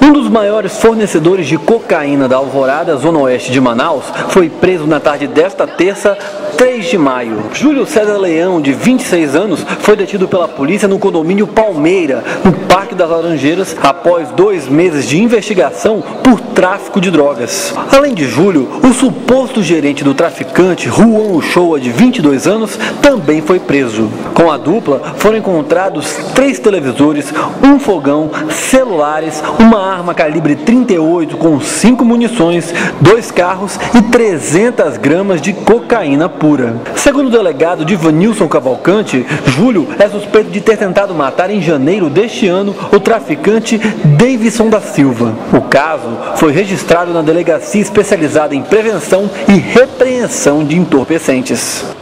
Um dos maiores fornecedores de cocaína da Alvorada, zona oeste de Manaus, foi preso na tarde desta terça, 3 de maio. Júlio César Leão, de 26 anos, foi detido pela polícia no condomínio Palmeira, no Parque das Laranjeiras, após 2 meses de investigação por tráfico de drogas. Além de Júlio, o suposto gerente do traficante, Juan Uchoa, de 22 anos, também foi preso. Com a dupla, foram encontrados 3 televisores, um fogão, celulares, uma arma calibre 38 com 5 munições, 2 carros e 300 gramas de cocaína pura. Segundo o delegado Divanilson Cavalcante, Júlio é suspeito de ter tentado matar em janeiro deste ano o traficante Davidson da Silva. O caso foi registrado na Delegacia Especializada em Prevenção e Repreensão de Entorpecentes.